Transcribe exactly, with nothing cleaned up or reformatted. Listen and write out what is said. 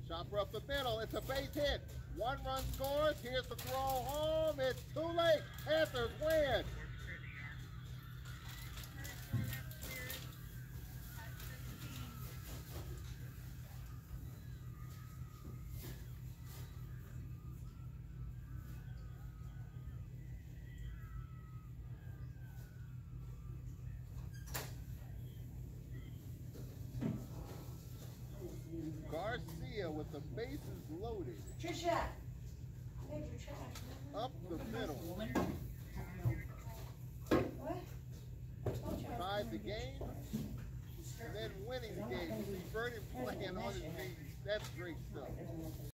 Chopper up the middle. It's a base hit. One run scores. Here's the throw home. It's too late. Panthers win. Garcia with the bases loaded. Trisha, there's your trash. Up the middle. What? Tied the game, and then winning the game. See Vernon playing on his knees. That's great stuff.